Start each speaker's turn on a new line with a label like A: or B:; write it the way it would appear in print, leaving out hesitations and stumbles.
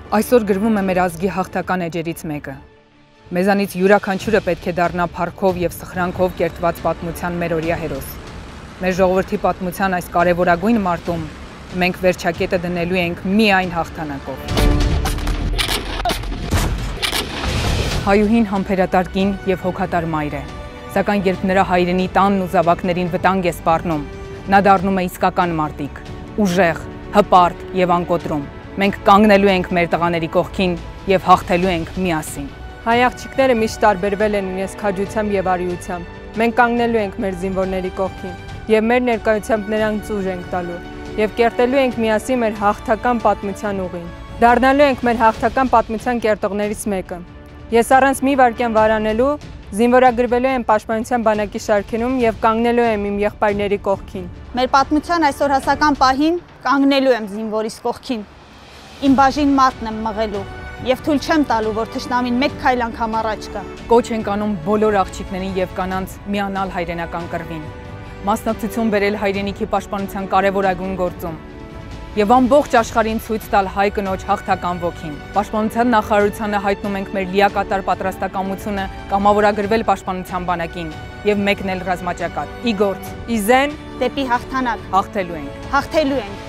A: Այսօր գրվում է մեր ազգի հաղթական էջերից մեկը։ Մեզանից յուրաքանչյուրը պետք է դառնա փառքով եւ սխրանքով կերտված պատմության մերօրյա հերոս։ Մեր ժողովրդի պատմության այս կարևորագույն մարտում մենք վերջակետը դնելու ենք միայն հաղթանակով։ Հայուհին համբերատար կին եւ հոգատար մայր է, սակայն երբ նրա հայրենի տանն ու զավակներին վտանգ է սպառնում, նա դառնում է իսկական մարտիկ, ուժեղ, հպարտ եւ անկոտրում։ Մենք կանգնելու ենք մեր տղաների կողքին եւ հաղթելու ենք միասին։
B: Հայ աղջիկները միշտ տարբերվել են իրենց քաջությամբ եւ արիությամբ։ Մենք կանգնելու ենք մեր զինվորների կողքին եւ մեր ներկայությամբ նրանց ուժ ենք տալու եւ կերտելու ենք միասին մեր հաղթական պատմության ուղին։ Դառնալու ենք մեր հաղթական պատմության կերտողներից մեկը։ Ես առանց մի վայրկյան վարանելու զինվորագրվելու եմ պաշտպանության բանակի շարքերում եւ կանգնելու եմ իմ եղբայրների կողքին։
C: Մեր պատմության այսօր հասական պահին կանգնելու եմ զինվորիս կողքին։ Իմ բաժին մարտն եմ մղելու եւ թույլ չեմ տալու, որ թշնամին մեկ քայլ անգամ առաջ գա։
A: Կոչ ենք անում բոլոր աղջիկներին եւ կանանց միանալ հայրենական կռվին, մասնակցություն բերել հայրենիքի պաշտպանության կարևորագույն գործում եւ ամբողջ աշխարհին ցույց տալ հայ կնոջ հաղթական ոգին։ Պաշտպանության նախարարությանը հայտնում ենք մեր լիակատար պատրաստակամությունը կամավորագրվել պաշտպանության բանակին եւ մեկնել ռազմաճակատ։ Ի գործ, ի զեն,
C: դեպի հաղթանակ։
A: հաղթելու ենք։
C: Հաղթելու ենք։